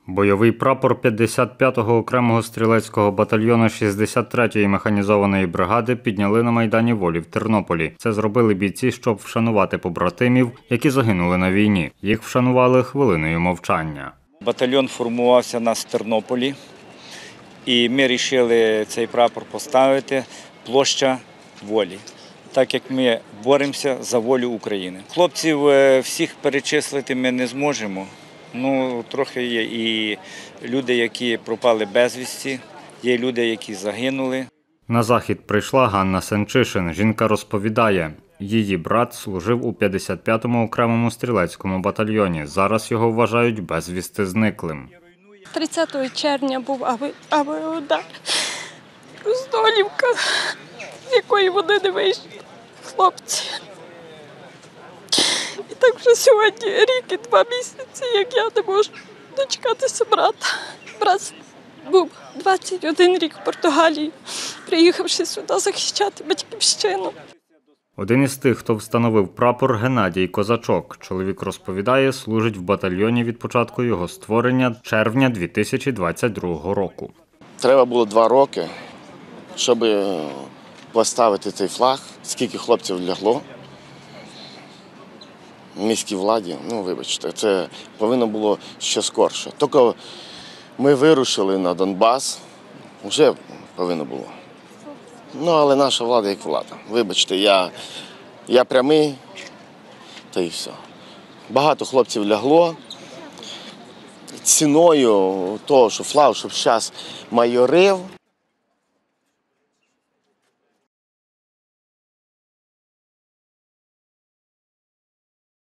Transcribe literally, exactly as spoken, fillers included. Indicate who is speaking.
Speaker 1: Бойовий прапор п'ятдесят п'ятого окремого стрілецького батальйону шістдесят третьої механізованої бригади підняли на Майдані Волі в Тернополі. Це зробили бійці, щоб вшанувати побратимів, які загинули на війні. Їх вшанували хвилиною мовчання.
Speaker 2: Батальйон формувався у нас в Тернополі, і ми вирішили цей прапор поставити площа Волі, так як ми боремося за волю України. Хлопців всіх перечислити ми не зможемо. Ну, трохи є і люди, які пропали безвісті, є люди, які загинули.
Speaker 1: На захід прийшла Ганна Сенчишин. Жінка розповідає, її брат служив у п'ятдесят п'ятому окремому стрілецькому батальйоні. Зараз його вважають безвісти зниклим.
Speaker 3: тридцятого червня був авіаудар. Роздолівка, з якої вони не вийшли, хлопці. І так вже сьогодні рік і два місяці, як я не можу дочекатися брата. Брат був двадцять один рік в Португалії, приїхавши сюди захищати батьківщину.
Speaker 1: Один із тих, хто встановив прапор, Геннадій Козачок. Чоловік розповідає, служить в батальйоні від початку його створення червня дві тисячі двадцять другого року.
Speaker 4: Треба було два роки, щоб поставити цей флаг, скільки хлопців лягло. Міській владі, ну вибачте, це повинно було ще скорше. Тільки ми вирушили на Донбас, вже повинно було. Ну, але наша влада як влада. Вибачте, я, я прямий, та й все. Багато хлопців лягло. Ціною того, що флаг, щоб зараз майорив,